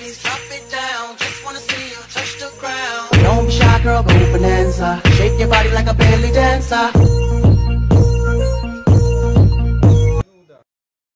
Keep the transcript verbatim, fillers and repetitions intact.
please drop it down. Just wanna see you touch the ground. Don't be shy, girl, go bonanza. Shake your body like a belly dancer.